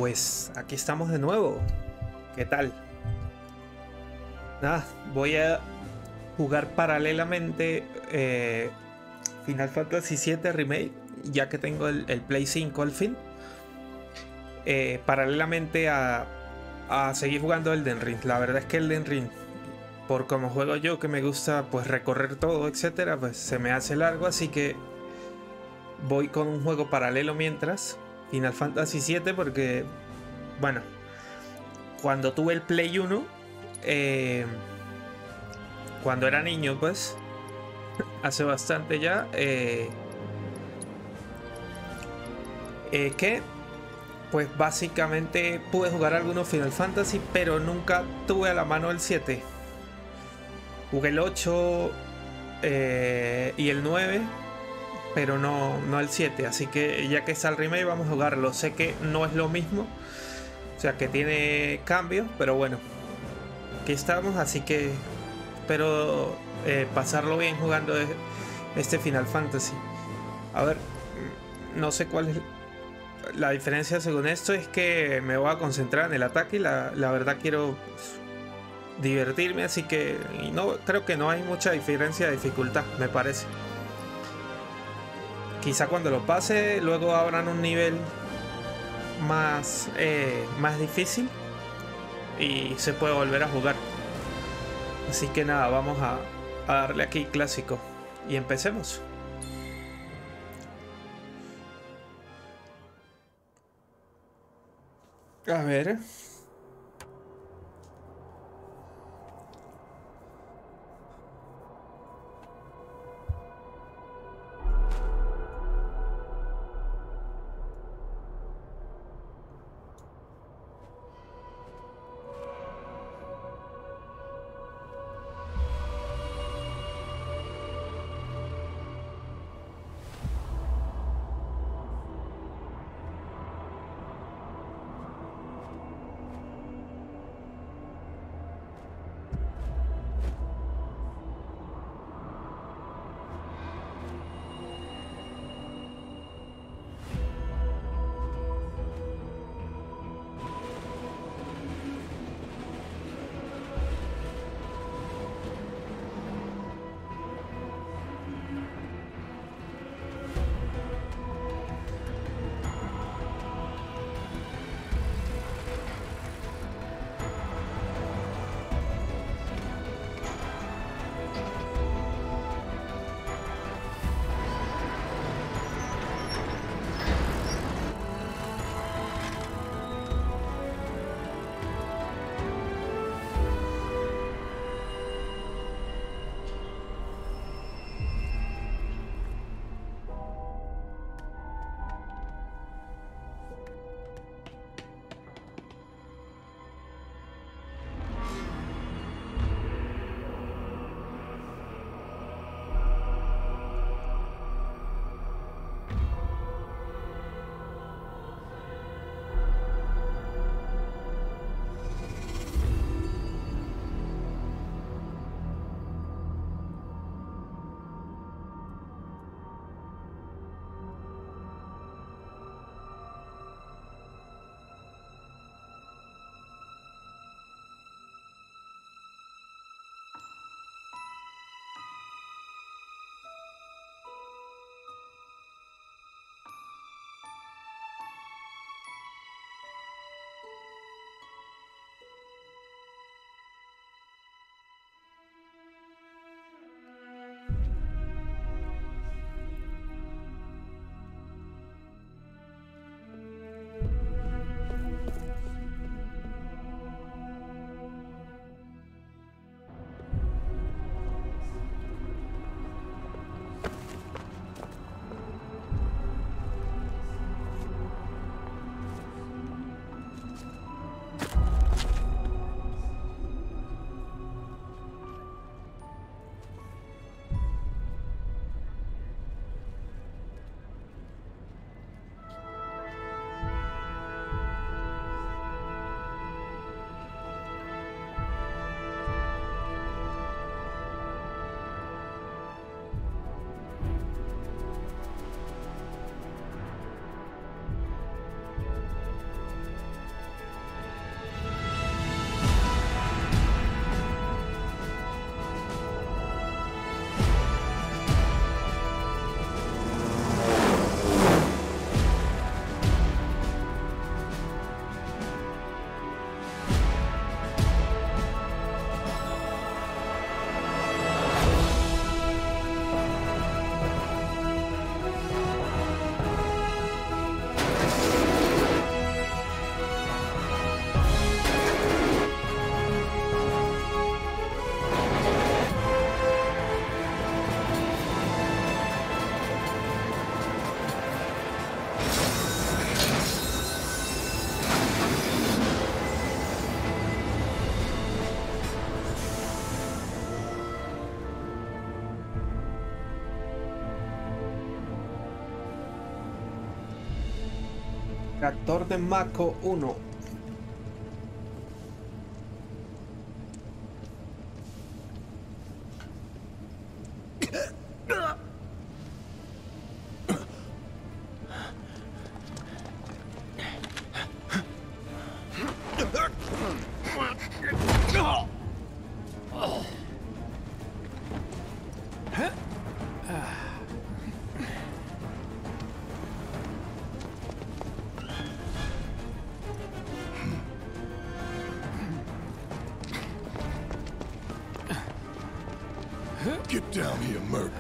Pues aquí estamos de nuevo. ¿Qué tal? Nada, voy a jugar paralelamente Final Fantasy VII Remake, ya que tengo el Play 5 al fin. Paralelamente a seguir jugando Elden Ring. La verdad es que Elden Ring, por como juego yo, que me gusta pues recorrer todo, etcétera, pues se me hace largo, así que voy con un juego paralelo mientras Final Fantasy VII, porque bueno, cuando tuve el Play 1, cuando era niño, pues hace bastante ya, que pues básicamente pude jugar algunos Final Fantasy, pero nunca tuve a la mano el 7. Jugué el 8 y el 9, pero no el 7. Así que ya que está el remake, vamos a jugarlo. Sé que no es lo mismo, o sea que tiene cambios, pero bueno, aquí estamos. Así que espero pasarlo bien jugando este Final Fantasy. A ver, no sé cuál es la diferencia según esto. Es que me voy a concentrar en el ataque y la verdad quiero divertirme, así que no creo que no hay mucha diferencia de dificultad, me parece. Quizá cuando lo pase luego abran un nivel más difícil y se puede volver a jugar. Así que nada, vamos a darle aquí clásico y empecemos. A ver. Reactor de Mako 1. Get down here, Merc.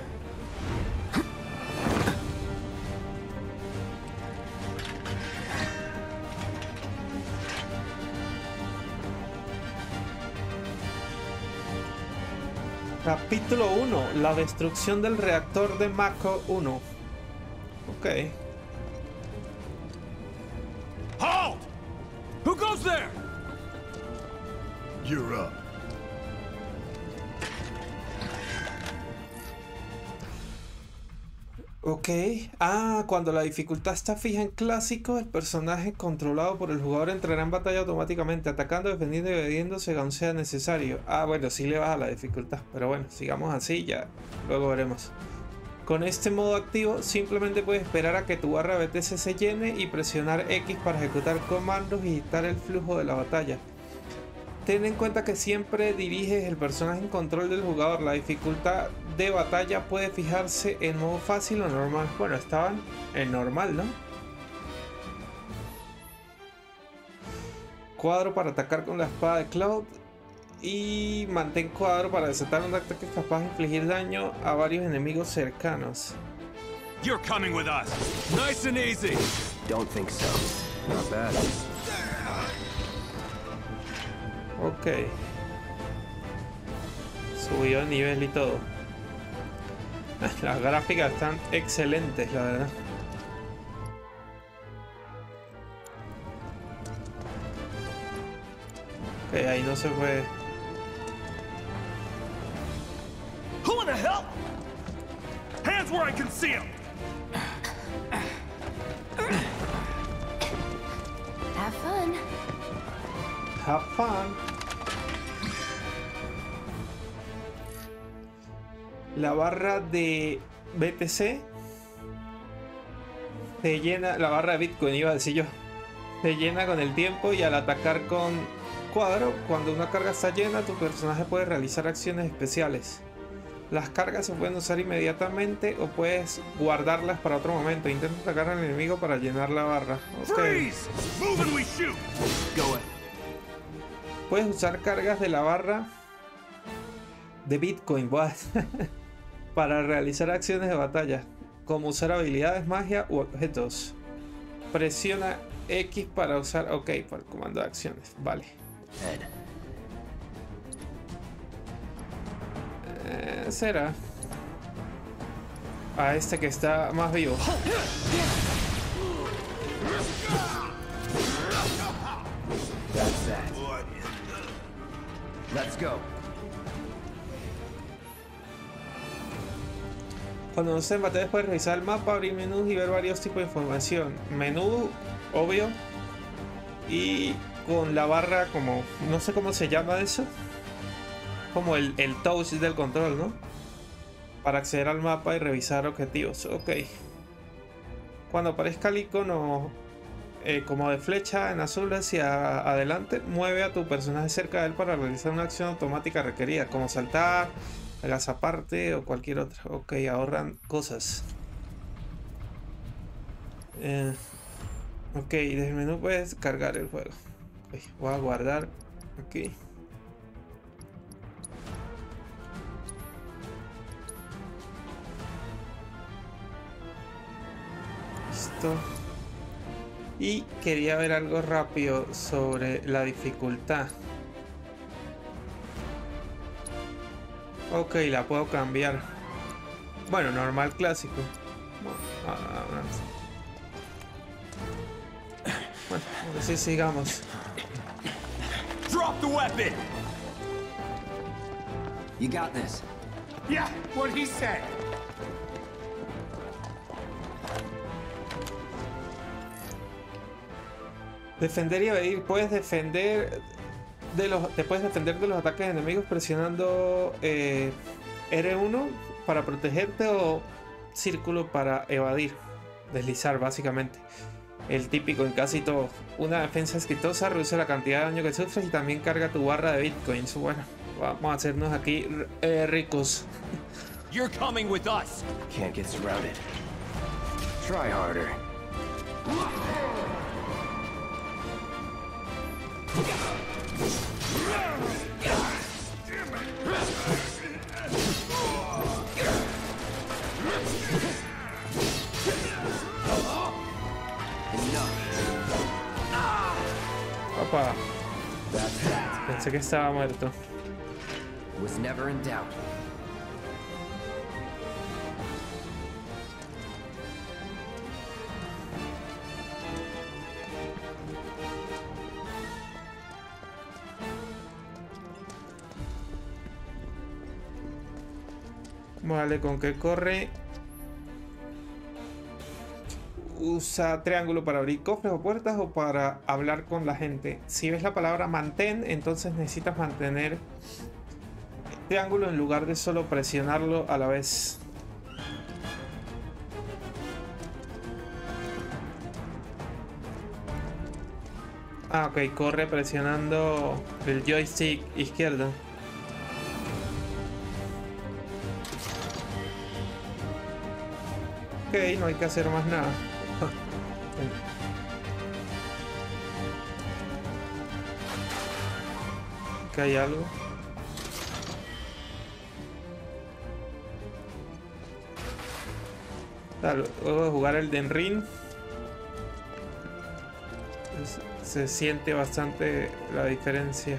Capítulo 1. La destrucción del reactor de Mako 1. Ok. Halt! Who goes there? You're up. Ok. Cuando la dificultad está fija en clásico, el personaje controlado por el jugador entrará en batalla automáticamente, atacando, defendiendo y evadiendo según sea necesario. Bueno, sí le baja la dificultad, pero bueno, sigamos así, ya luego veremos. Con este modo activo, simplemente puedes esperar a que tu barra BTC se llene y presionar X para ejecutar comandos y dictar el flujo de la batalla. Ten en cuenta que siempre diriges el personaje en control del jugador. La dificultad de batalla puede fijarse en modo fácil o normal. Bueno, estaban en normal, ¿no? Cuadro para atacar con la espada de Cloud. Y mantén cuadro para desatar un ataque capaz de infligir daño a varios enemigos cercanos. You're coming with us. Nice and easy. Don't think so. Not bad. Ok. Subió de nivel y todo. Las gráficas están excelentes, la verdad. Ok, ahí no se puede. Who in the hell? Hands where I can see them. Have fun. Have fun. La barra de BTC se llena, la barra de Bitcoin iba a decir yo, se llena con el tiempo y al atacar con cuadro, cuando una carga está llena, tu personaje puede realizar acciones especiales. Las cargas se pueden usar inmediatamente o puedes guardarlas para otro momento. Intenta atacar al enemigo para llenar la barra. Okay. Puedes usar cargas de la barra de Bitcoin para realizar acciones de batalla, como usar habilidades, magia u objetos. Presiona X para usar, ok, para el comando de acciones, vale. Será a este que está más vivo. That's that. Let's go. Cuando no estés en batalla puedes revisar el mapa, abrir menús y ver varios tipos de información. Menú, obvio. Y con la barra como, no sé cómo se llama eso. Como el touch del control, ¿no? Para acceder al mapa y revisar objetivos. Ok. Cuando aparezca el icono como de flecha en azul hacia adelante, mueve a tu personaje cerca de él para realizar una acción automática requerida, como saltar, agazaparte o cualquier otra. Ok, ahorran cosas. Ok, desde el menú puedes cargar el juego. Okay, voy a guardar aquí. Listo. Y quería ver algo rápido sobre la dificultad. Ok, la puedo cambiar. Bueno, normal, clásico. Bueno, ahora sí sigamos. Drop the weapon. You got this. Yeah, what he said. Defender y evadir. Puedes defender te puedes defender de los ataques enemigos presionando R1 para protegerte o círculo para evadir. Deslizar, básicamente. El típico en casi todo. Una defensa exitosa reduce la cantidad de daño que sufres y también carga tu barra de bitcoins. Bueno, vamos a hacernos aquí ricos. You're coming with us. Can't get surrounded. Try harder. Opa. Pensé que estaba muerto. Was never in doubt. Vale, ¿con qué corre? Usa triángulo para abrir cofres o puertas o para hablar con la gente. Si ves la palabra mantén, entonces necesitas mantener triángulo en lugar de solo presionarlo a la vez. Ah, ok, corre presionando el joystick izquierdo. Ok, no hay que hacer más nada. Que hay algo. Luego de jugar el Den Ring se siente bastante la diferencia.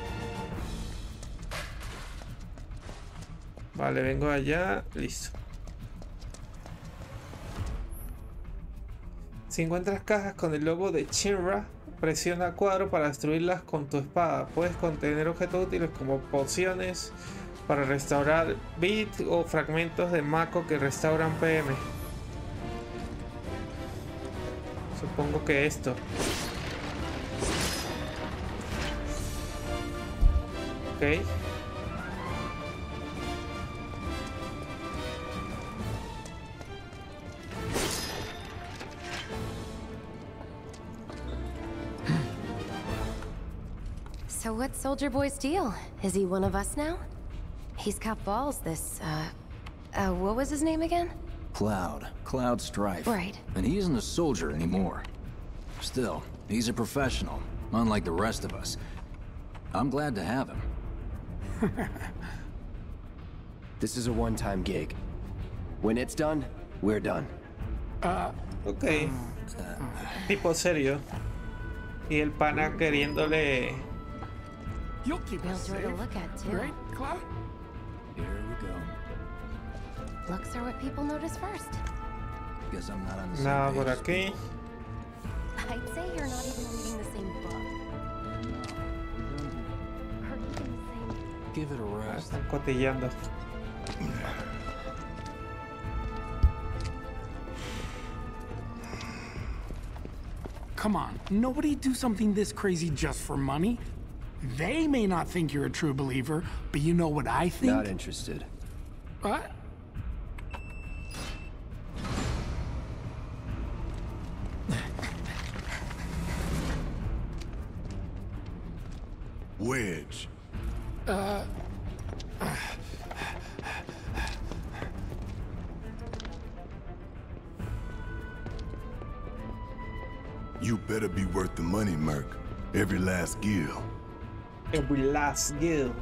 Vale, vengo allá, listo. Si encuentras cajas con el logo de Shinra, presiona cuadro para destruirlas con tu espada. Puedes contener objetos útiles como pociones para restaurar bit o fragmentos de Mako que restauran PM. Supongo que esto. Ok. So what's Soldier Boy's deal? Is he one of us now? He's got balls, this, what was his name again? Cloud Strife. Right. And he isn't a soldier anymore. Still, he's a professional, unlike the rest of us. I'm glad to have him. This is a one-time gig. When it's done, we're done. Ok. Tipo serio. Y el pana queriéndole... You'll keep Real us joy safe, to look at, too. right, Cloud? Here we go. Looks are what people notice first. Guess I'm not on the same Nada page por as aquí. people. I'd say you're not even reading the same book. Or even the same... Give it a rest. Están cotilleando. Come on, nobody do something this crazy just for money. They may not think you're a true believer, but you know what I think? Not interested. What? Wedge. You better be worth the money, Merc. Every last gill. Every last guild.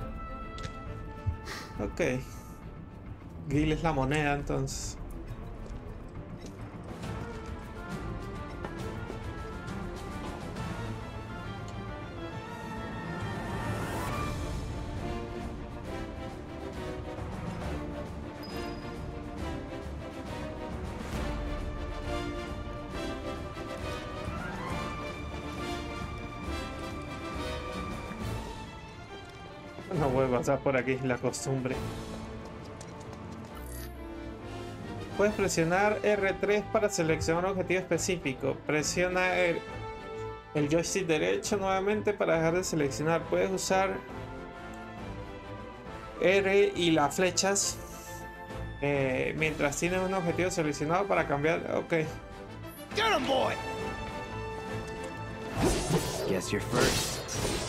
Ok. Gil es la moneda entonces. No voy a pasar por aquí, es la costumbre. Puedes presionar R3 para seleccionar un objetivo específico. Presiona el joystick derecho nuevamente para dejar de seleccionar. Puedes usar R y las flechas mientras tienes un objetivo seleccionado para cambiar. Ok. Get him, boy! Guess you're first.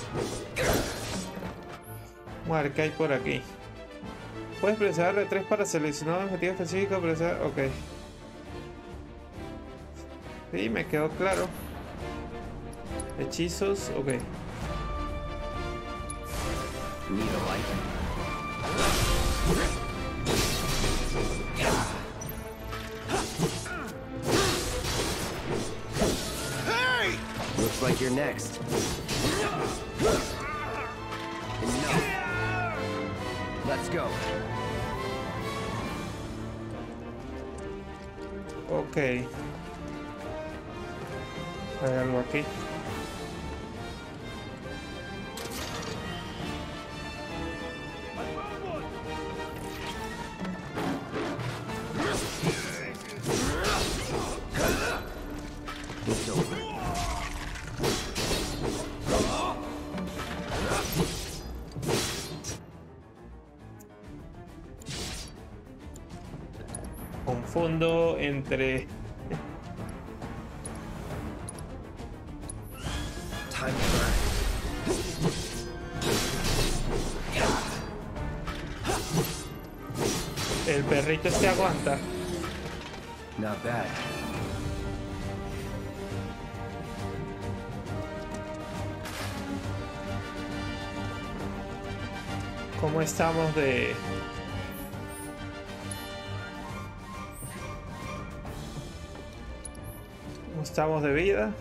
Vamos a ver qué hay por aquí. Puedes presionar R3 para seleccionar un objetivo específico. Presionar. Ok. Sí, me quedó claro. Hechizos. Ok. Need a light? Looks like you're next. No. Let's go. Ok. Hay algo aquí. It's over. Confundo entre Time to burn. el perrito este aguanta. Not bad. ¿Cómo estamos de...? ¿Cómo estamos de vida?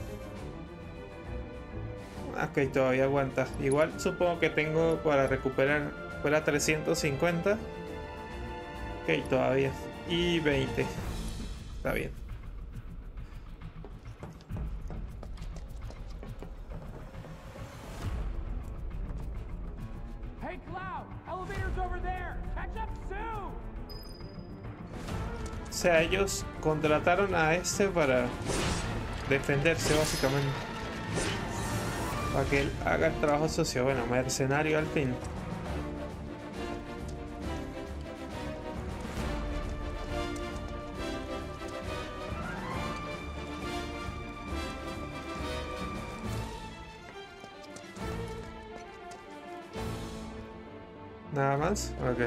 Ok, todavía aguanta. Igual supongo que tengo para recuperar fuera 350. Ok, todavía. Y 20. Está bien. Hey, Cloud! Elevator's over there! Catch up soon! O sea, ellos contrataron a este para defenderse básicamente. Para que él haga el trabajo socio. Bueno, mercenario al fin. Nada más. Ok.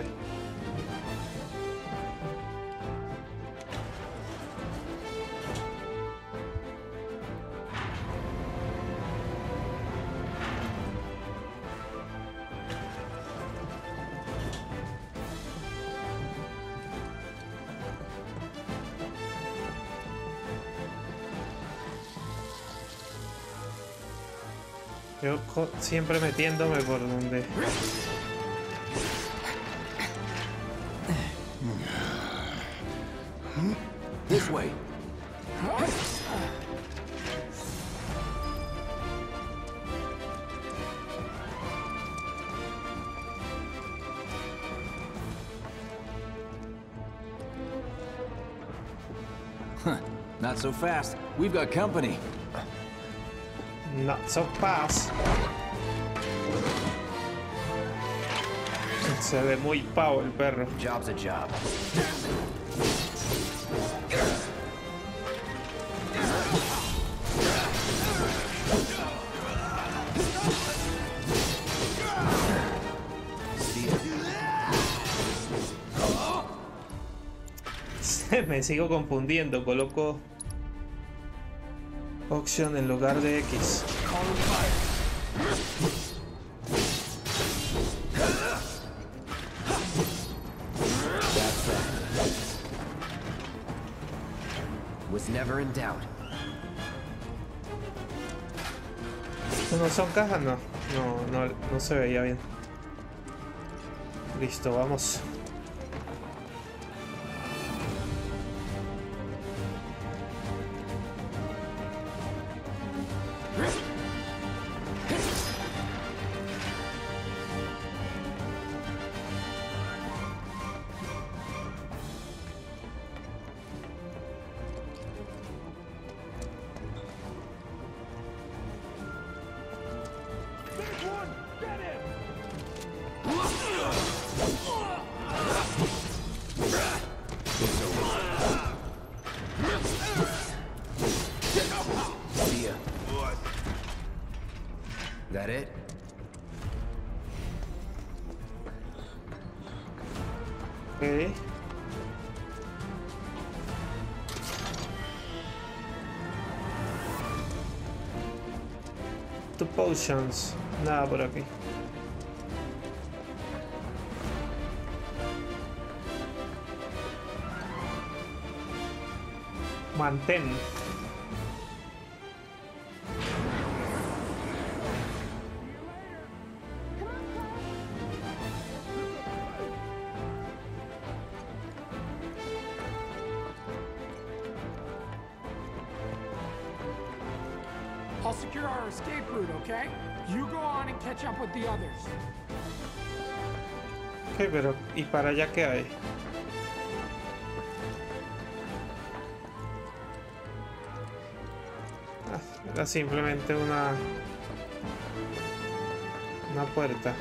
Yo siempre metiéndome por donde... This way. Huh, not so fast. We've got company. Not so fast. Se ve muy pavo el perro. Job's a job. Me sigo confundiendo, coloco option en lugar de X. Was never in doubt. ¿Estos no son cajas? No, no se veía bien. Listo, vamos. Ok. Two potions. Nada por aquí. Mantén. I'll secure our escape route, okay? You go on and catch up with the others. Ok, pero ¿y para allá qué hay? Ah, era simplemente una puerta.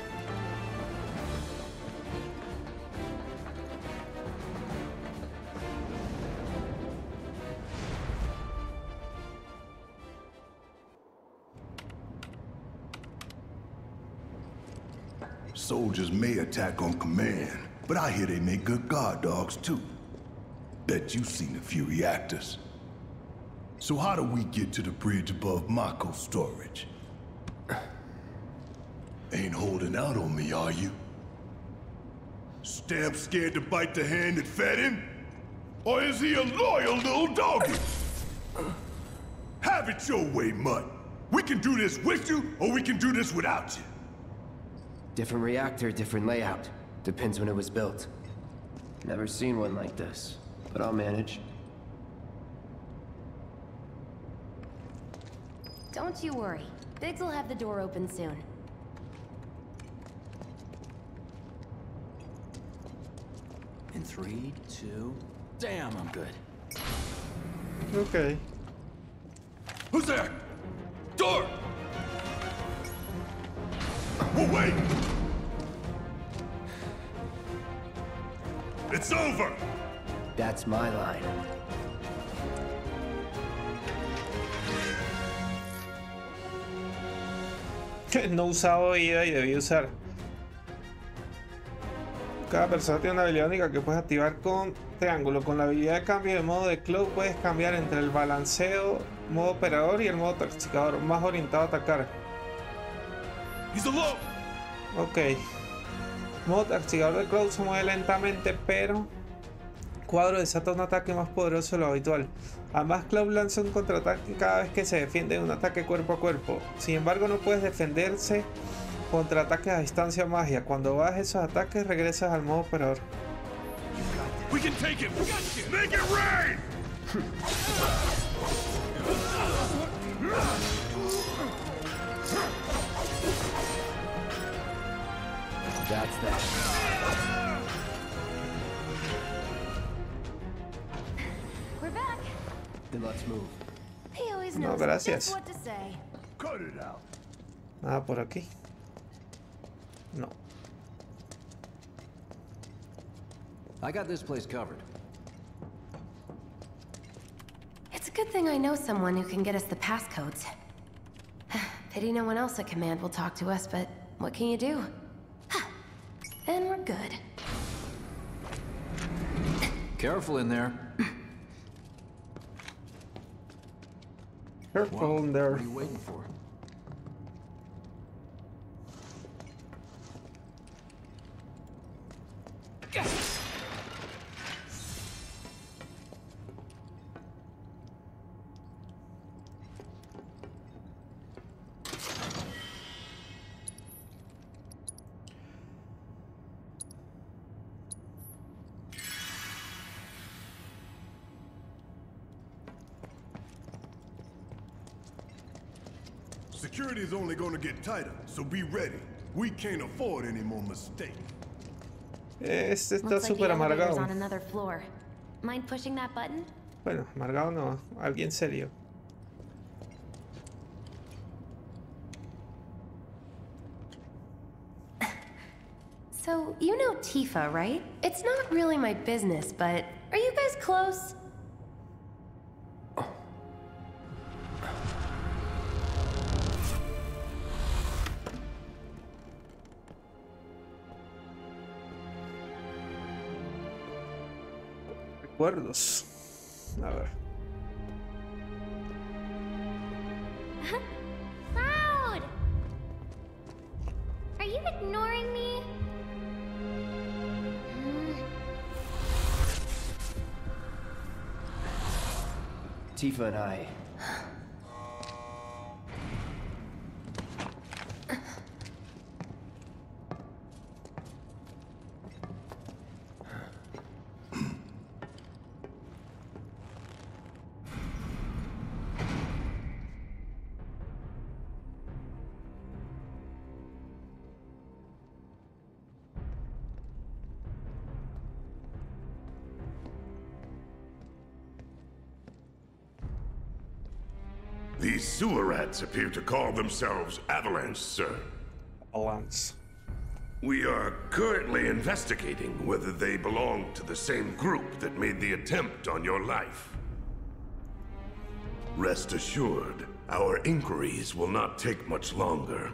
Soldiers may attack on command, but I hear they make good guard dogs too. Bet you've seen a few reactors. So how do we get to the bridge above Mako storage? Ain't holding out on me, are you? Stamp scared to bite the hand that fed him? Or is he a loyal little doggy? Have it your way, Mutt. We can do this with you, or we can do this without you. Different reactor, different layout. Depends when it was built. Never seen one like this, but I'll manage. Don't you worry. Biggs will have the door open soon. In 3, 2... Damn, I'm good. Ok. Who's there? Door! Oh, wait! It's over! That's my line. No usaba vida y debí usar. Cada persona tiene una habilidad única que puedes activar con triángulo. Con la habilidad de cambio de modo de Cloak puedes cambiar entre el balanceo, modo operador y el modo toxicador, más orientado a atacar. He's alone. Ok. Modo toxicador de Cloak se mueve lentamente, pero cuadro desata un ataque más poderoso de lo habitual. Además, Cloak lanza un contraataque cada vez que se defiende de un ataque cuerpo a cuerpo. Sin embargo, no puedes defenderse contra ataques a distancia magia. Cuando bajes esos ataques, regresas al modo operador. We can take him. Make it rain. That's that. We're back. Then let's move. He always No, knows gracias. just what to say. Cut it out. Nada por aquí. No. I got this place covered. It's a good thing I know someone who can get us the passcodes. Pity no one else at command will talk to us, but what can you do? And we're good. Careful in there. Careful in there. What are you waiting for? Security is only gonna get tighter, so be ready. We can't afford any more mistakes. Este está Looks like súper the elevator's amargado. on another floor. Mind pushing that button? Bueno, amargado no. Alguien serio. So, you know Tifa, right? It's not really my business, but are you guys close? recuerdos. A ver. Cloud! Are you ignoring me? Tifa and I... These sewer rats appear to call themselves Avalanche, sir. Avalanche. We are currently investigating whether they belong to the same group that made the attempt on your life. Rest assured, our inquiries will not take much longer.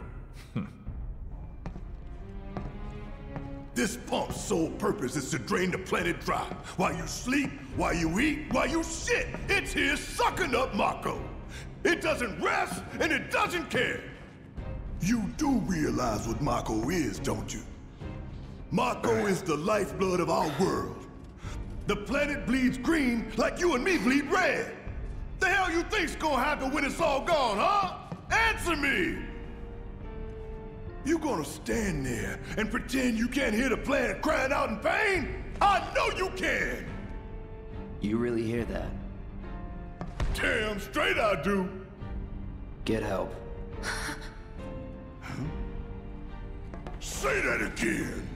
This pump's sole purpose is to drain the planet dry. While you sleep, while you eat, while you shit, it's here sucking up Mako. It doesn't rest, and it doesn't care. You do realize what Mako is, don't you? Mako is the lifeblood of our world. The planet bleeds green like you and me bleed red. The hell you think's gonna happen when it's all gone, huh? Answer me! You gonna stand there and pretend you can't hear the planet crying out in pain? I know you can! You really hear that? Damn straight I do! Get help. Say that again!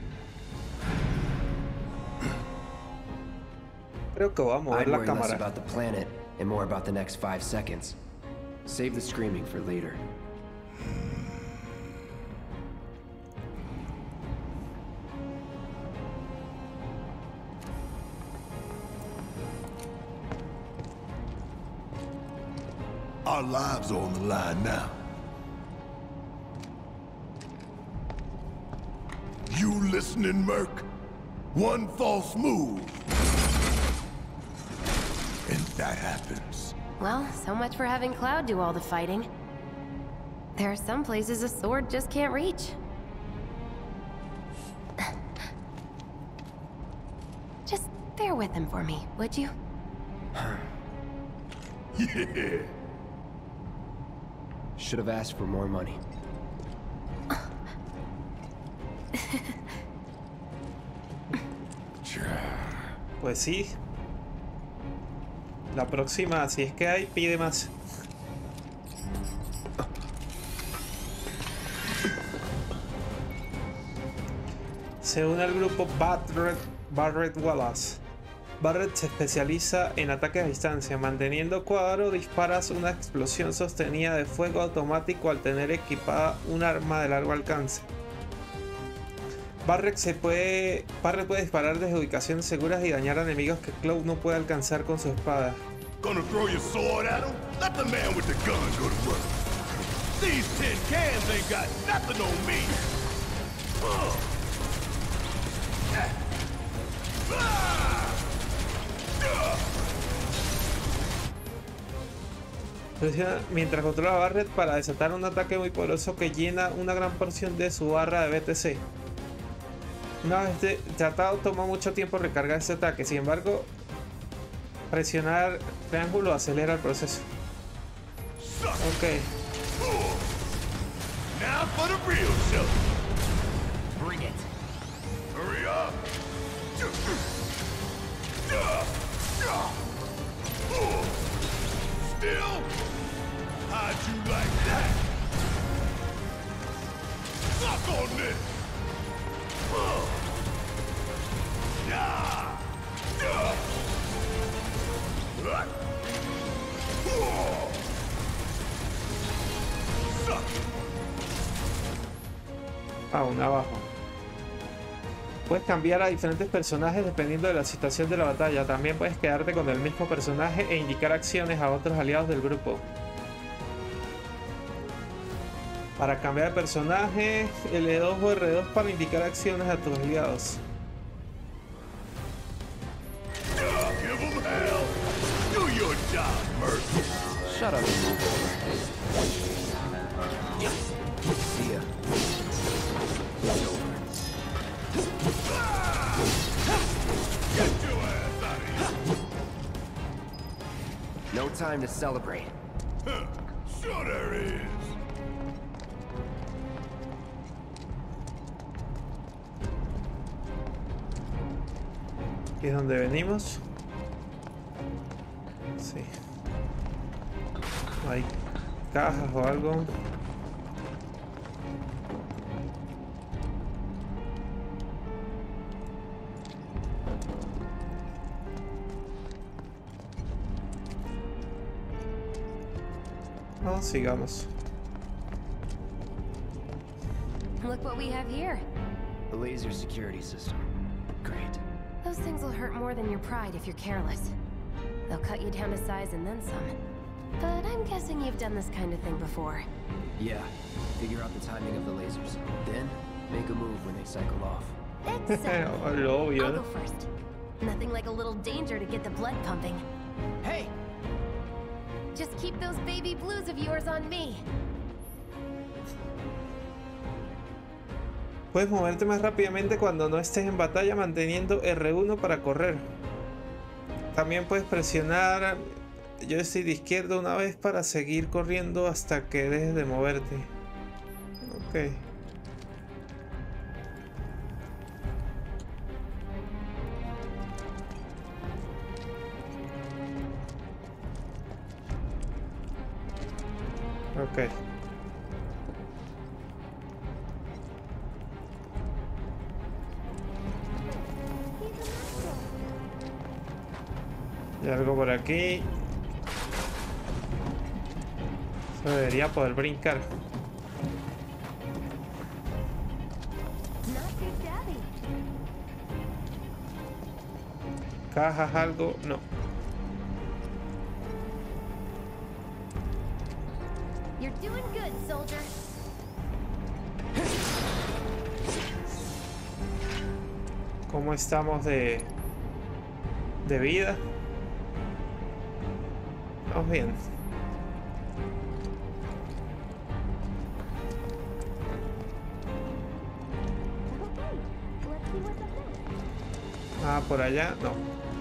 Creo que voy a mover I'd la worry less cámara. about the planet and more about the next 5 seconds. Save the screaming for later. Our lives are on the line now. You listening, Merc? One false move, and that happens. Well, so much for having Cloud do all the fighting. There are some places a sword just can't reach. Just bear with him for me, would you? Yeah. Should have asked for more money. Pues sí. La próxima, si es que hay, pide más. Se une al grupo Barrett Wallace. Barrett se especializa en ataques a distancia. Manteniendo cuadro, disparas una explosión sostenida de fuego automático al tener equipada un arma de largo alcance. Barrett puede disparar desde ubicaciones seguras y dañar a enemigos que Cloud no puede alcanzar con su espada. Gonna throw your sword at him? Let the man with the gun go to work. These tin cans ain't got nothing on me. Presiona mientras controla a Barrett para desatar un ataque muy poderoso que llena una gran porción de su barra de BTC. Una vez tratado, toma mucho tiempo recargar este ataque. Sin embargo, presionar triángulo acelera el proceso. Ok. Now for the real show. Bring it. Hurry up. Still? How'd you like that? Suck on this. Aún abajo. Puedes cambiar a diferentes personajes dependiendo de la situación de la batalla. También puedes quedarte con el mismo personaje e indicar acciones a otros aliados del grupo. Para cambiar de personaje, L2 o R2 para indicar acciones a tus aliados. Give 'em job, Murphy. Shut up and move over. See ya. It's over. Get your ass out of here. No time to celebrate. Huh. Sure there is. ¿Y es donde venimos? Sí. ¿Hay cajas o algo? No, sigamos. Look what we have here. The laser security system. Great. Those things will hurt more than your pride if you're careless. They'll cut you down to size and then some. But I'm guessing you've done this kind of thing before. Yeah. Figure out the timing of the lasers. Then, make a move when they cycle off. Exactly. Lo obvio, I'll ¿no? go first. Nothing like a little danger to get the blood pumping. Hey! Just keep those baby blues of yours on me. Puedes moverte más rápidamente cuando no estés en batalla manteniendo R1 para correr. También puedes presionar joystick de izquierda una vez para seguir corriendo hasta que dejes de moverte. Ok. Ok. Y algo por aquí. Se debería poder brincar. Cajas, algo, no. You're doing good, soldier. ¿Cómo estamos de vida? Vamos bien. Ah, por allá, no.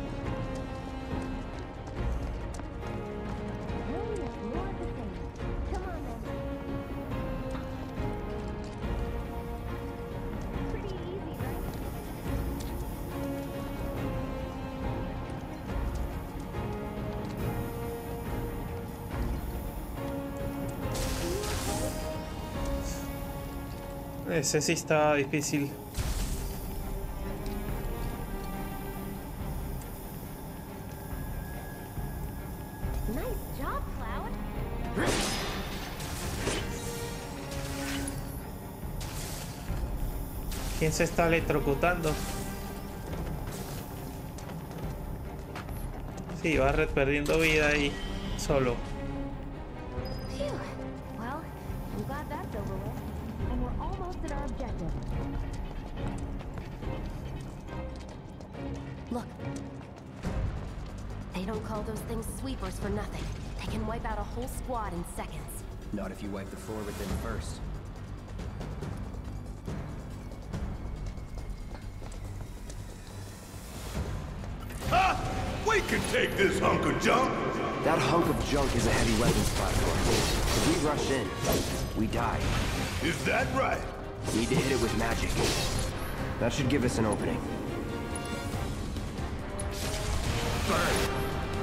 Ese sí está difícil. Nice job, Cloud. ¿Quién se está electrocutando? Sí, Barret perdiendo vida ahí solo. Phew. Well, I'm glad that's over with. And we're almost at our objective. Look. They don't call those things sweepers for nothing. They can wipe out a whole squad in seconds. Not if you wipe the floor with them first. Ha! We can take this hunk of junk! That hunk of junk is a heavy weapons platform. If we rush in, we die. Is that right? Need to hit it with magic. That should give us an opening. Burn!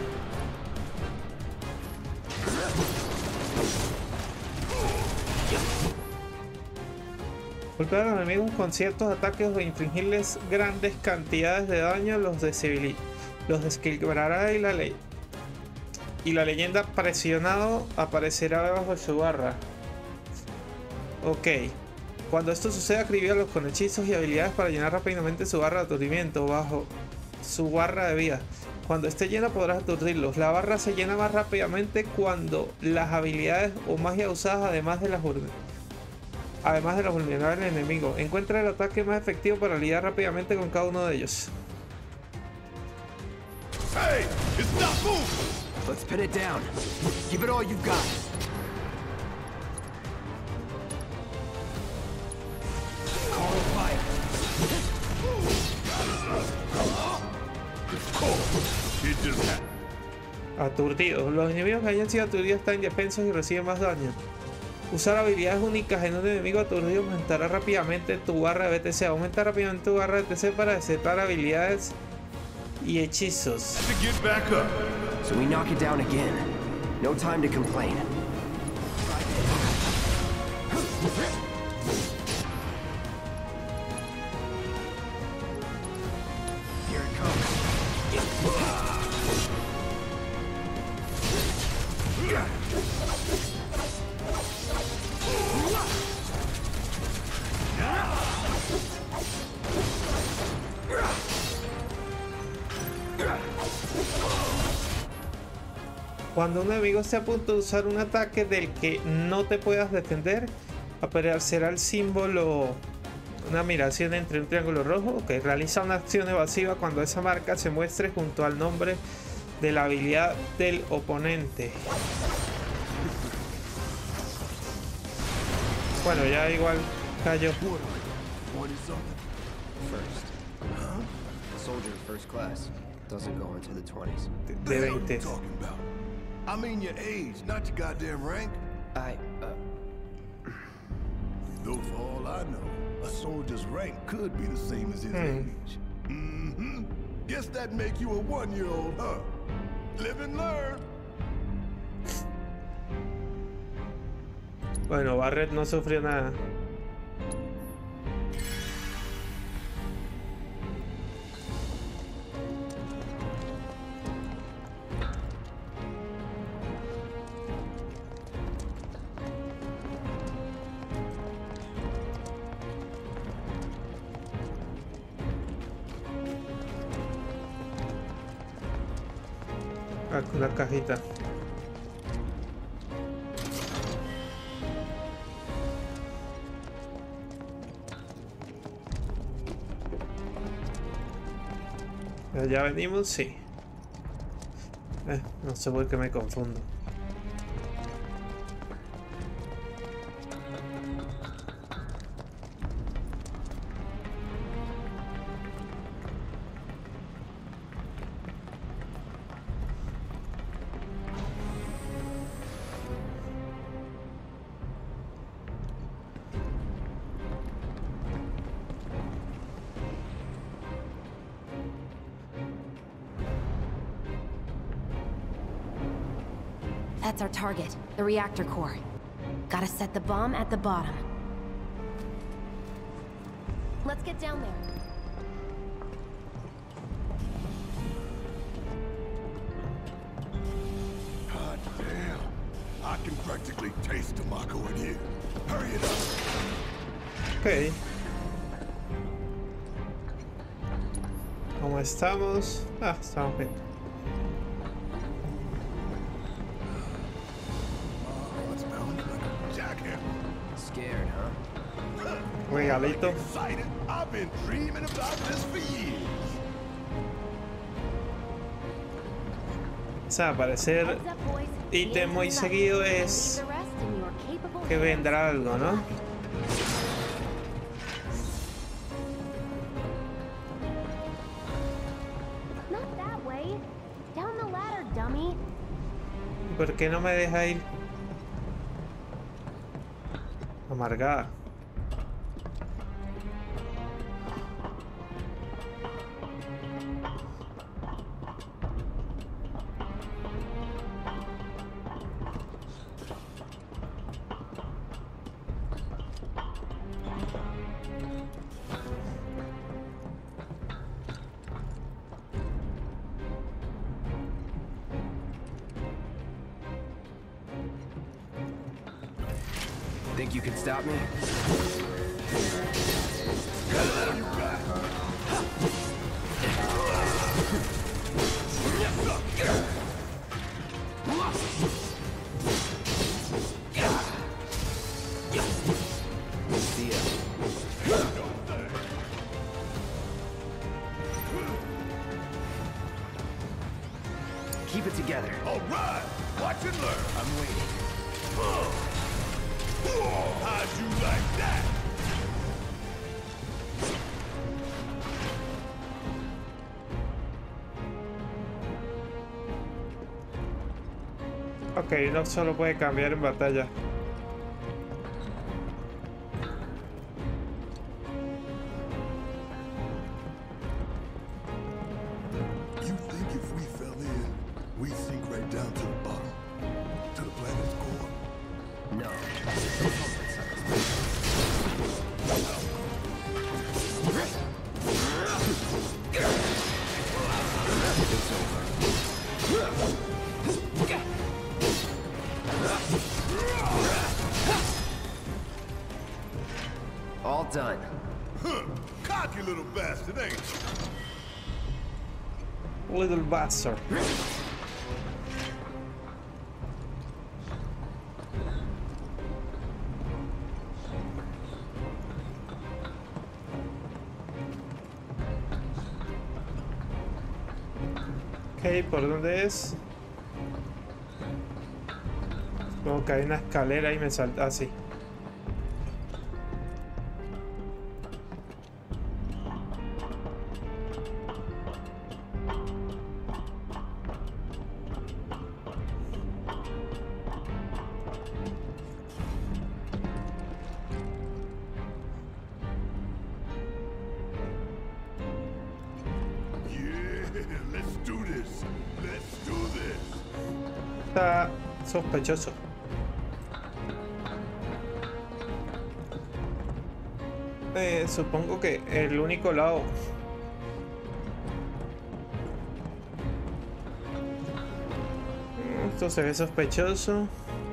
Golpear a los enemigos con ciertos ataques o infligirles grandes cantidades de daño los desquebrará y la leyenda presionado aparecerá debajo de su barra. Ok. Cuando esto suceda, escribíalos con hechizos y habilidades para llenar rápidamente su barra de aturdimiento bajo su barra de vida. Cuando esté llena podrás aturdirlos. La barra se llena más rápidamente cuando las habilidades o magia usadas además de las vulnerables del enemigo. Encuentra el ataque más efectivo para lidiar rápidamente con cada uno de ellos. Hey! It's not moving! Let's pin it down. Give it all you've got. Call fire. It just happened. Aturdidos. Los enemigos que hayan sido aturdidos están indefensos y reciben más daño. Usar habilidades únicas en un enemigo aturdido aumentará rápidamente tu barra de BTC. Aumenta rápidamente tu barra de BTC para desatar habilidades y hechizos. To get back up. So we knock it down again. No time to complain. Here it comes. Cuando un enemigo esté a punto de usar un ataque del que no te puedas defender, aparecerá el símbolo, una miración entre un triángulo rojo que realiza una acción evasiva cuando esa marca se muestre junto al nombre de la habilidad del oponente. Bueno, ya igual cayó. First. Soldier first class. Doesn't go into the 20s. De The hell 20. you talking about? I mean your age, not your goddamn rank. Though for all I know, a soldier's rank could be the same as his age. Mm-hmm. Guess that make you a 1-year-old, huh? Live and learn. Bueno, Barret no sufrió nada. Una cajita. Ya venimos, sí. No sé por qué me confundo. That's our target, the reactor core. Gotta set the bomb at the bottom. Let's get down there. God damn. I can practically taste the Mako in here. Hurry it up. Ok. ¿Cómo estamos? Ah, estamos bien. Scared, huh? Regalito. Excited? I've been dreaming about this for years. O sea, aparecer ítem muy seguido es que vendrá algo, ¿no? Not that way. Down the ladder, dummy. ¿Por qué no me deja ir? Amargada. Think you can stop me? See ya. Keep it together. All right, watch and learn. I'm waiting. How'd you like that? Ok, no solo puede cambiar en batalla. You think if we fell in, we'd sink right down to the bottom? To the planet's core? No. It's over. All done. Huh. Cocky little bastard, ain't you? Little bastard. Ok, ¿por dónde es? Supongo que hay una escalera y me salta así. Está sospechoso. Supongo que el único lado. Esto se ve sospechoso.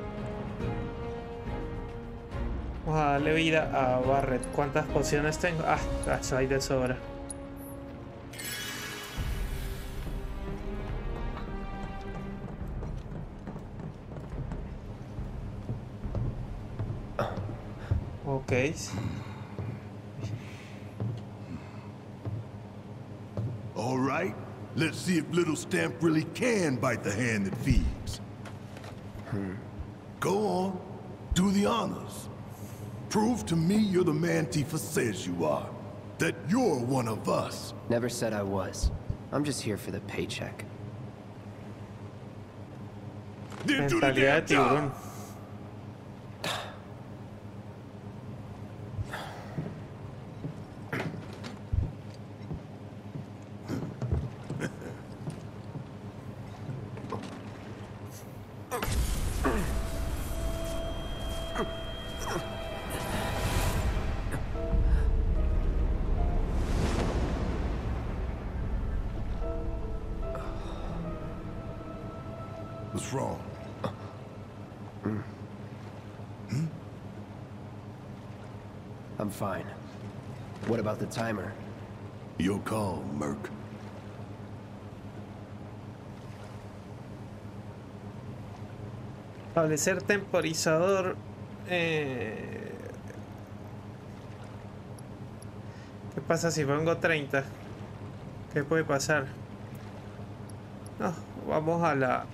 Vamos a darle vida a Barret. ¿Cuántas pociones tengo? Ah, eso hay de sobra. Ok. All right, let's see if little Stamp really can bite the hand that feeds. Go on, do the honors. Prove to me you're the man Tifa says you are. That you're one of us. Never said I was. I'm just here for the paycheck. Then do the Mentalidad de damn tiburón. job. What's wrong? I'm fine. What about the timer? Your call, Merc. Establecer temporizador. ¿Qué pasa si pongo 30? ¿Qué puede pasar? No, vamos a la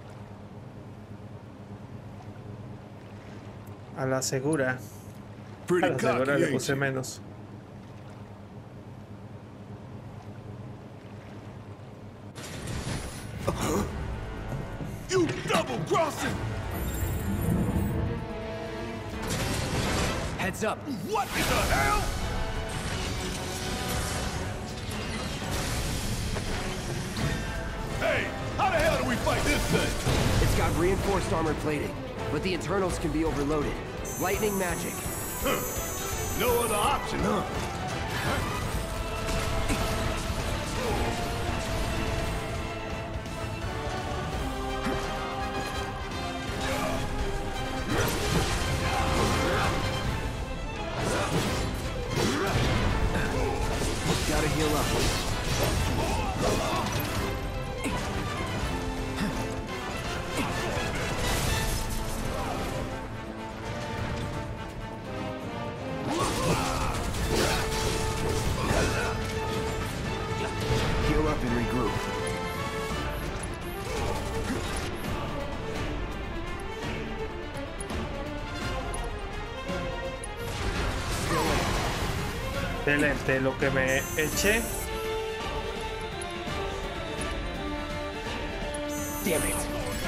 segura. A Pretty la segura cocky, le ain't puse you? menos. You double-crossing! Heads up! What in the hell? Hey, how the hell do we fight this thing? It's got reinforced armor plating, but the internals can be overloaded. Lightning magic. No other option, huh? Gotta heal up. Heal up and regroup. Excelente, lo que me eché. Damn it.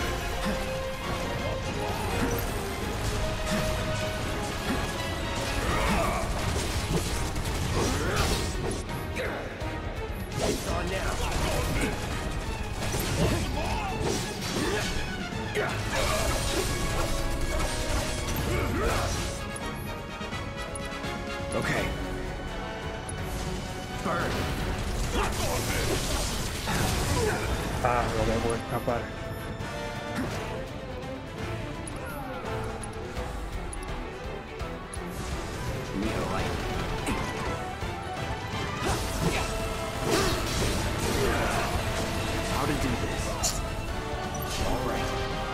It's on now. Okay. Burn. Ah, no me puedo escapar. Need a light. How to do this? All right.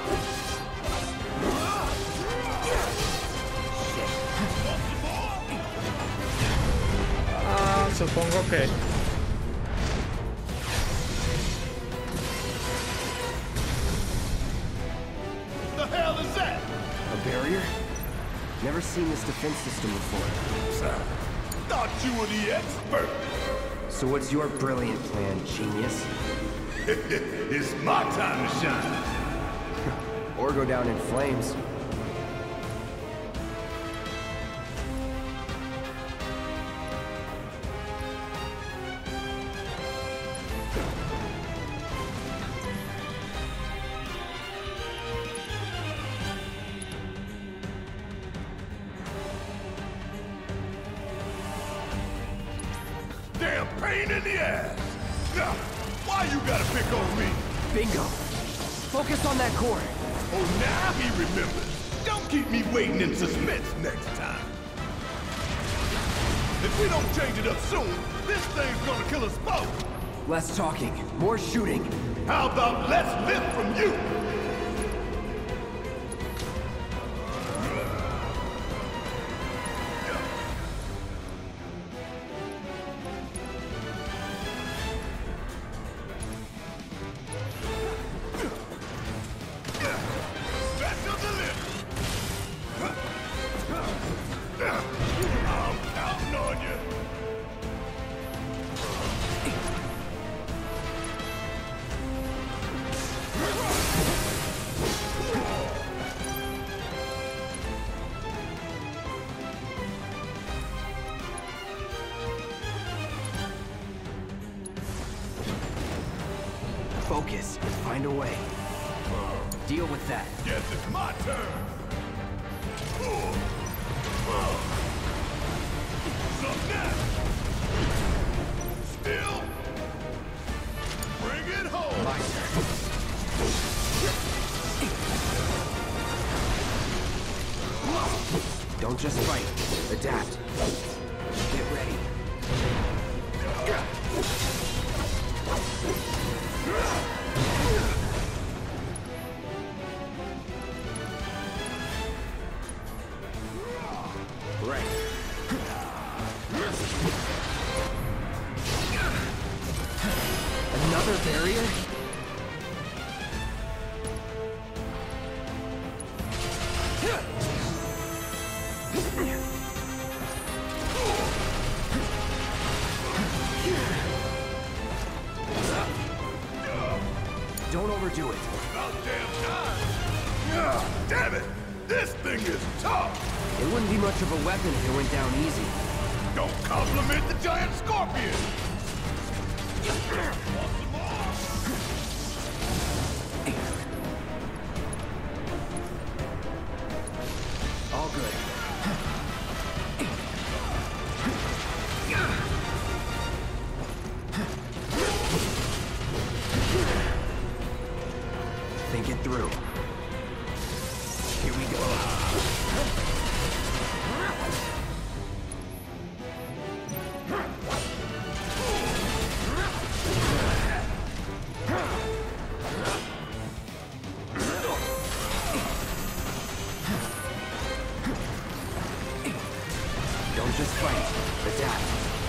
Ah, supongo que... The hell is that? A barrier? Never seen this defense system before. Thought you were the expert. So what's your brilliant plan, genius? It's my time to shine. Or go down in flames. Damn pain in the ass. Now, why you gotta pick on me? Bingo! Focus on that cord. Oh, now he remembers. Don't keep me waiting in suspense next time. If we don't change it up soon, this thing's gonna kill us both. Less talking, more shooting. How about less lip from you? Special delivery. I'm counting on you. Focus and find a way. Deal with that. Guess it's my turn. Up now. Still. Bring it home. My turn. Don't just fight. Adapt. Get ready. Right. Another barrier? Don't overdo it. About damn time. Damn it. This thing is tough. It wouldn't be much of a weapon if it went down easy. Don't compliment the giant scorpion. All good. Think it through. Here we go. Don't just fight. Adapt.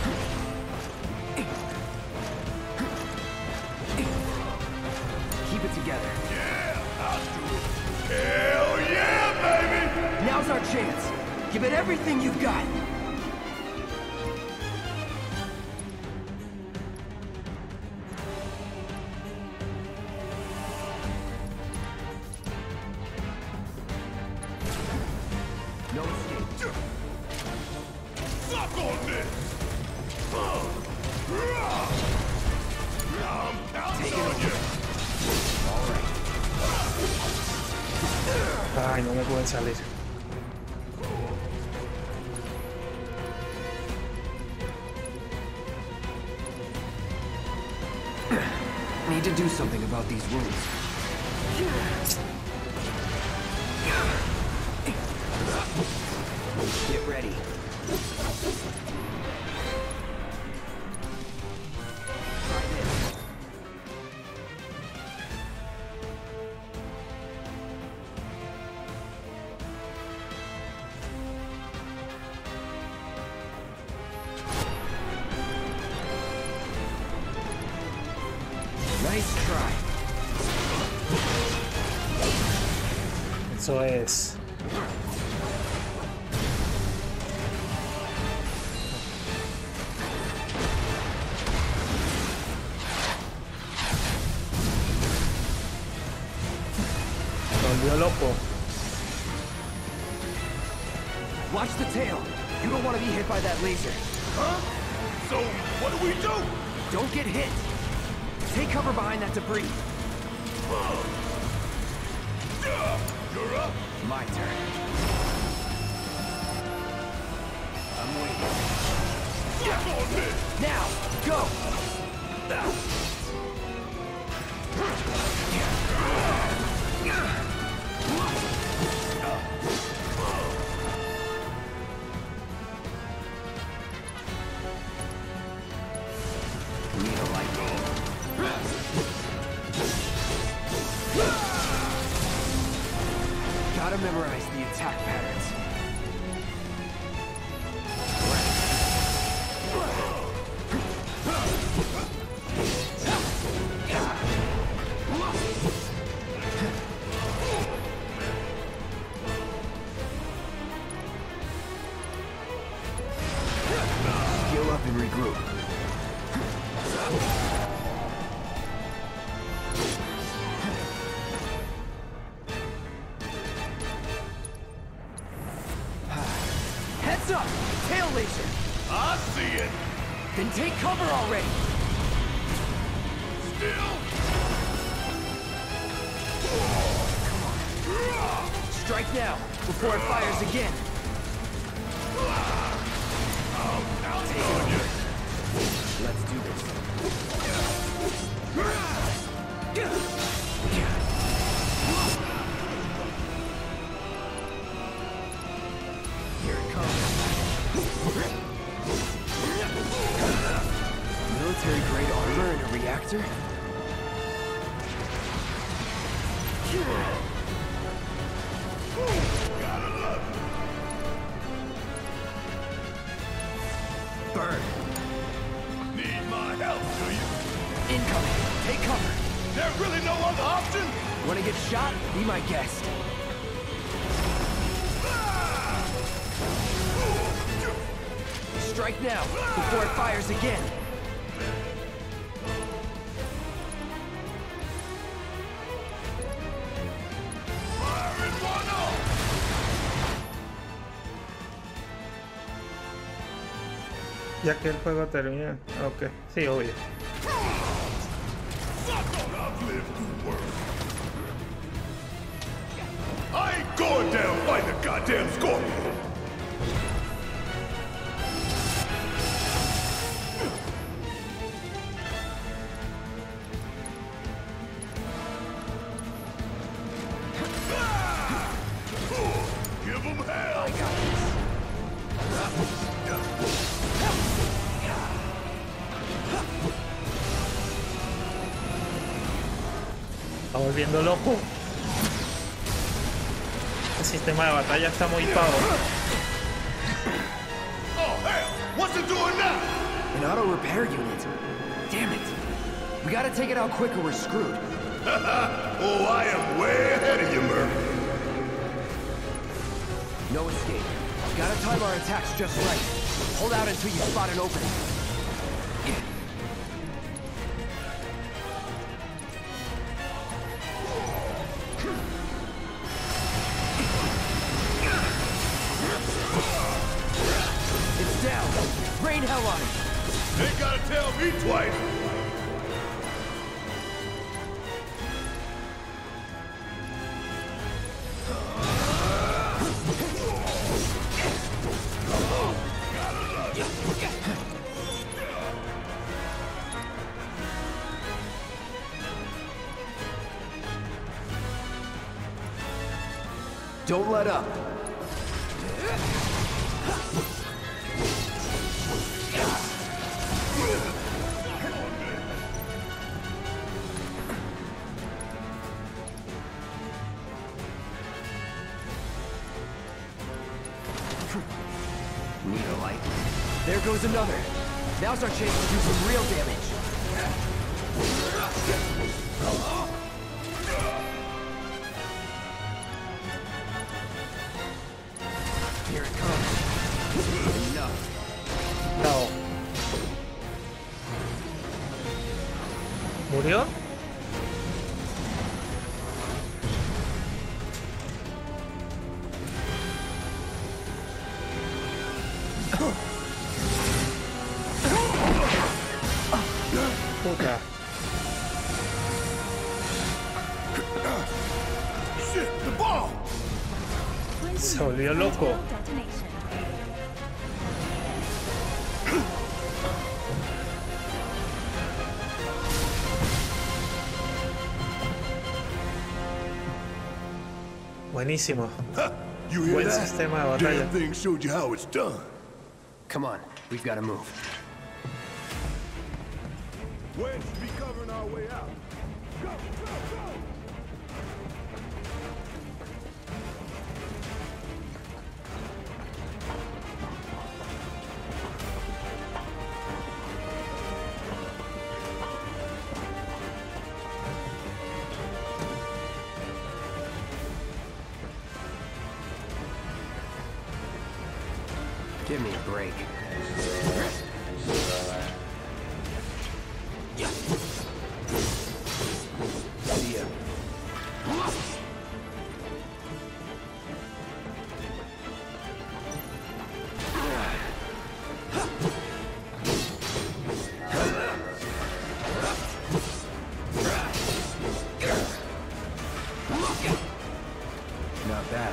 Keep it together. Yeah, I'll do it. Hell yeah, baby! Now's our chance. Give it everything you've got. Ay, no me puede salir. Need to do something about these wounds. Get ready. Nice try. Eso es. Volvió loco. Watch the tail. You don't want to be hit by that laser. Huh? So, what do we do? Don't get hit. Take cover behind that debris. You're up. My turn. I'm waiting. Get on this. Now, go! Need a light. Gotta memorize the attack patterns. Heal up and regroup. Heads up! Tail laser! I see it. Then take cover already! Still. Strike now, before it fires again! Take it over. Let's do this. Here it comes. Military-grade armor and a reactor? Gotta love it. Burn. Need my help, do you? Incoming. Take cover. There really no other option? Wanna get shot? Be my guest. Strike now, before it fires again. Firing one off. Ya que el juego termina. Ok, sí, obvio. I've lived through worse. I ain't going down fighting a goddamn scorpion. Give 'em hell. I got this. Está volviendo loco. El sistema de batalla está muy pavo. Oh, hell! What's it doing now? An auto repair unit. Damn it. We gotta take it out quick or we're screwed. Oh, I am way ahead of you, Murphy. No escape. Gotta time our attacks just right. Hold out until you spot an opening. It's down. Rain hell on it. Ain't gotta tell me twice. Don't let up. Need a light. There goes another. Now's our chance to do some real damage. Here it comes. Enough. No. ¿Murió? Puta. Shit, the ball! Se volvió loco. Buenísimo. You hear Buen that? sistema de batalla. Damn thing showed you how it's done. Come on, we've got to move. Wedge should be covering our way out. Go, go, go! Give me a break. See ya. Not bad.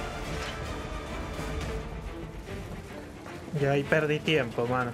Ya ahí perdí tiempo, mano.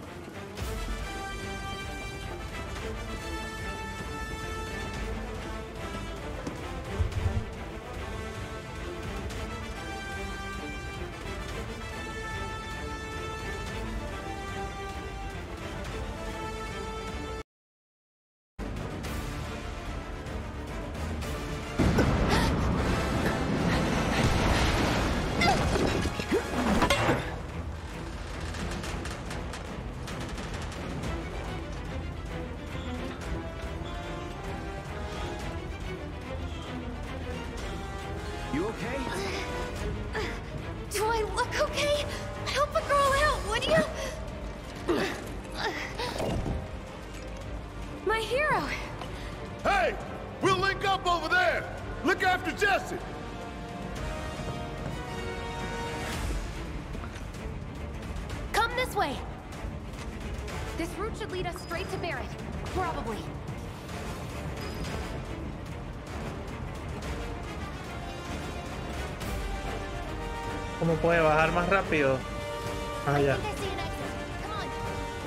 You okay? Do I look okay? Help a girl out, would you? My hero. Hey! We'll link up over there! Look after Jesse! Come this way. This route should lead us straight to Barrett. Probably. ¿Cómo puede bajar más rápido? Ah, ya. I think I see an exit. Come on.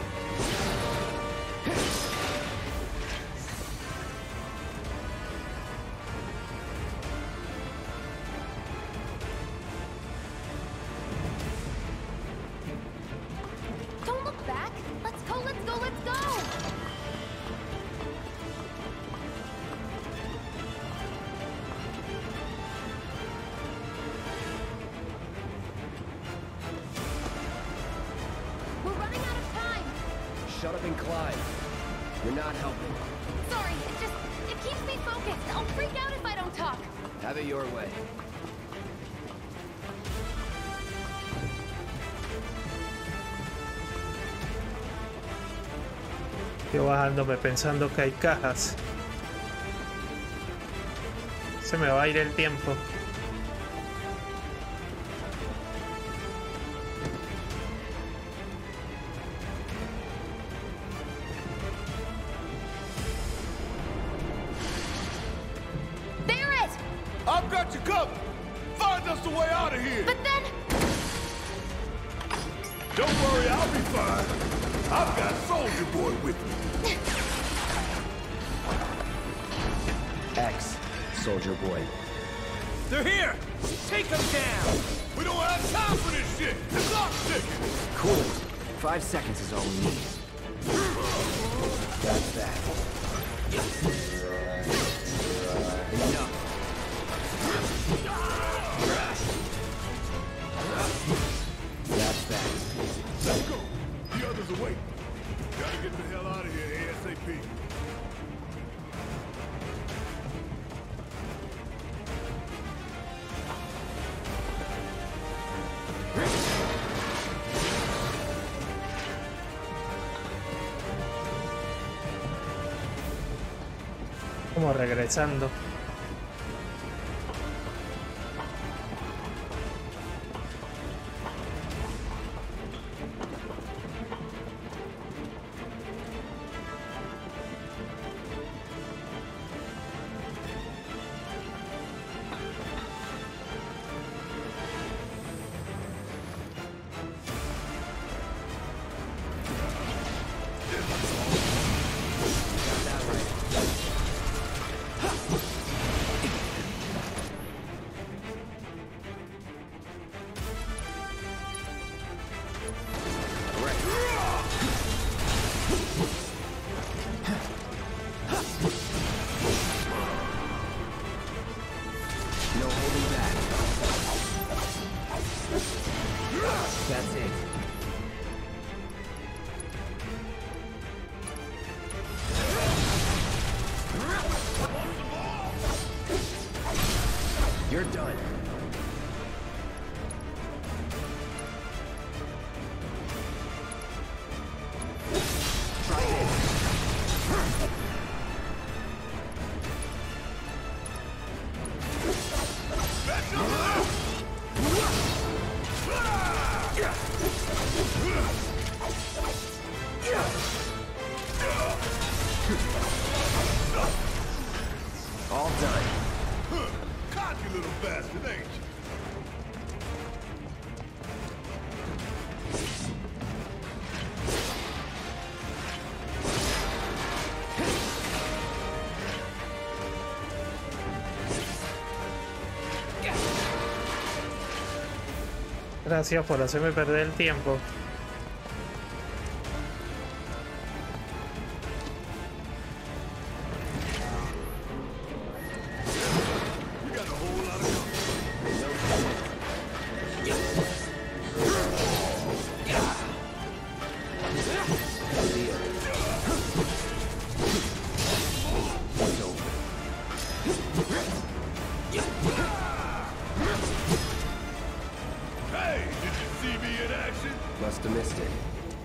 Don't look back. Let's go, let's go, let's go! We're running out of time. Shut up and climb. You're not helping. Sorry, it keeps me focused. I'll freak out if I don't talk. Have it your way. Yo bajándome pensando que hay cajas. Se me va a ir el tiempo. Barrett! I've got you covered! Find us a way out of here! But then... Don't worry, I'll be fine. I've got Soldier Boy with me. X, Soldier Boy. They're here! Take them down! We don't have time for this shit! The clock's ticking! Cool. 5 seconds is all we need. That's that. Enough. That's that. Let's go! The others are waiting. Gotta get the hell out of here ASAP. Como regresando. No holding back. That's it. You're done. Try this. All done. Cocky little bastard, ain't you? Gracias por hacerme perder el tiempo. We got a whole lot of It's over. Hey, did you see me in action? Must have missed it.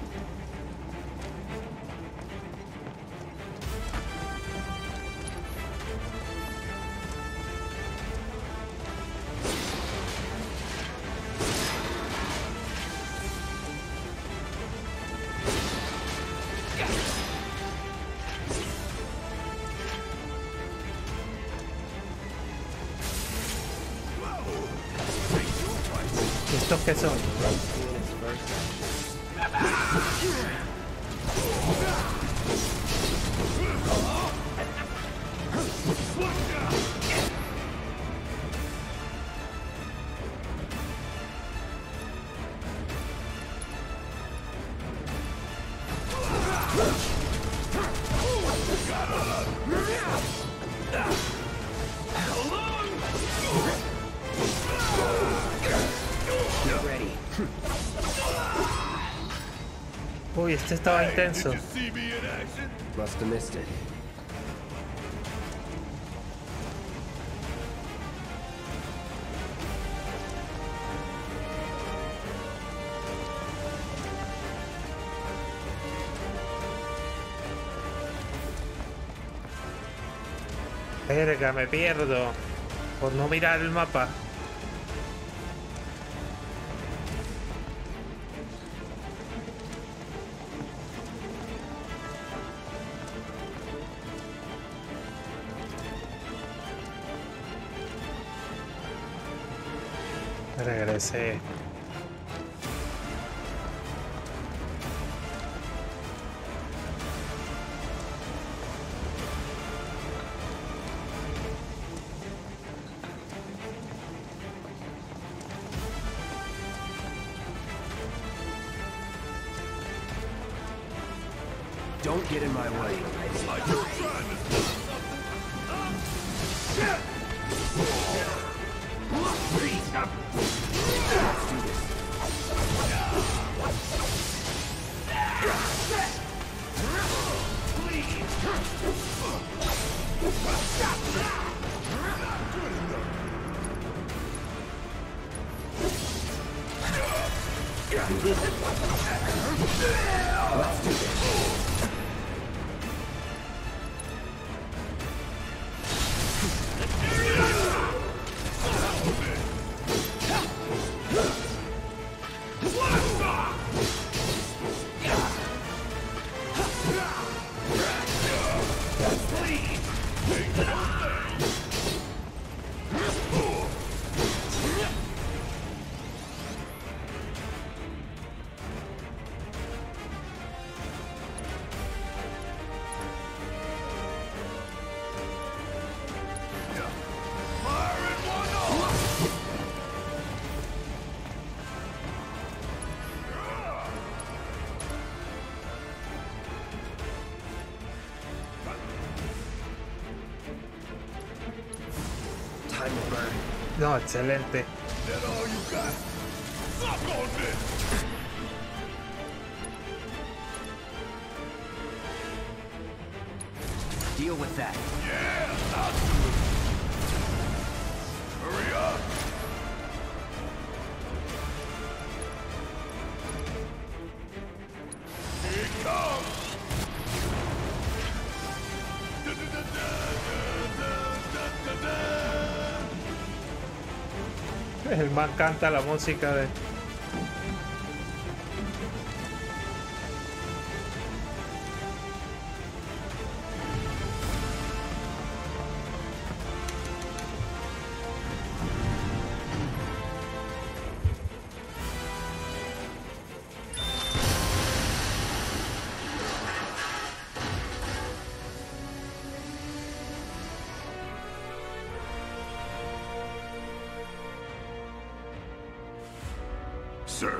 ¿Estos qué son? Get ready. Uy, este estaba Hey, intenso. did you see me in action? Must have missed it. Verga, me pierdo por no mirar el mapa. Regresé. Don't get in my way. Are you trying to stop something? Shit! Let's do this. No, excelente. That all you got? Suck on this! Deal with that. Yeah, I'll do it. Hurry up! Here it comes! El man canta la música de... Sir.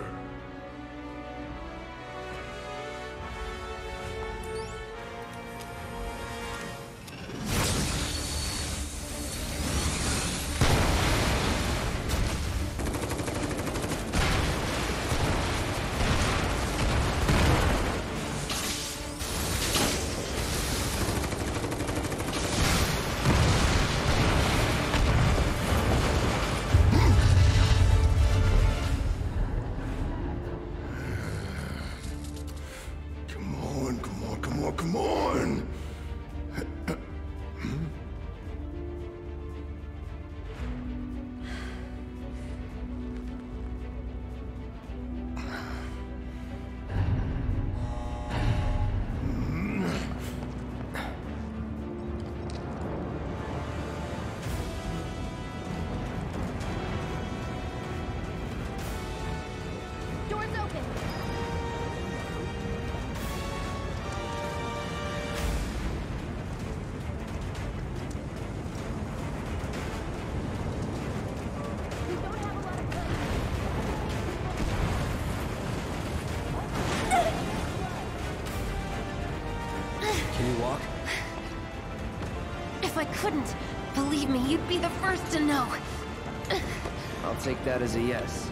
Come on! Doors open. Can you walk? If I couldn't, believe me, you'd be the first to know. I'll take that as a yes.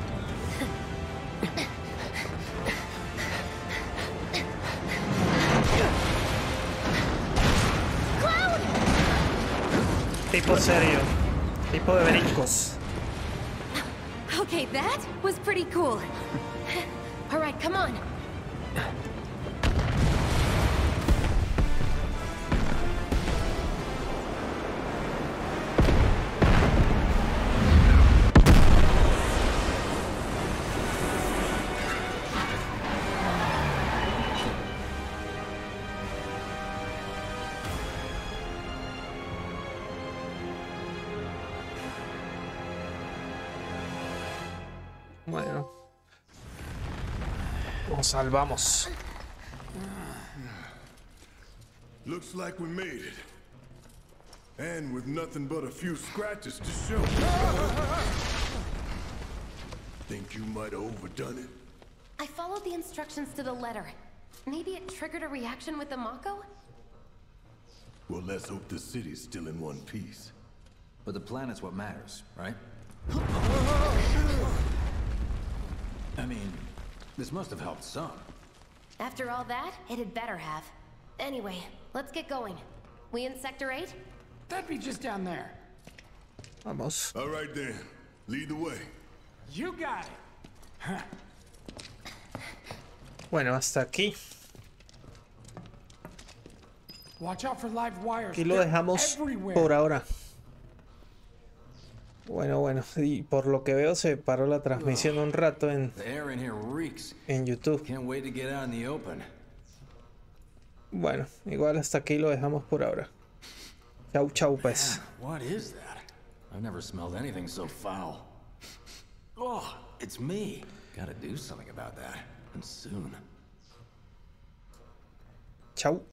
Tipo serio. Tipo de brincos. Okay, that was pretty cool. All right, come on. Bueno. Nos salvamos. Looks like we made it. And with nothing but a few scratches to show. Think you might have overdone it? I followed the instructions to the letter. Maybe it triggered a reaction with the Mako? Well, let's hope the city's still in one piece. But the planet's what matters, right? I mean, this must have helped some. After all that, it had better have. Anyway, let's get going. We in Sector 8? That'd be just down there. Vamos. All right then, lead the way. You got it. Huh. Bueno, hasta aquí. Watch out for live wires. Aquí lo They're dejamos everywhere. por ahora. Bueno, y por lo que veo se paró la transmisión un rato en The air in here reeks. YouTube. Can't wait to get out in the open. Bueno, igual hasta aquí lo dejamos por ahora. Chau, chau, pues. What is that? I've never smelled anything so foul. Oh, it's me. Gotta do something about that. And soon. Chau.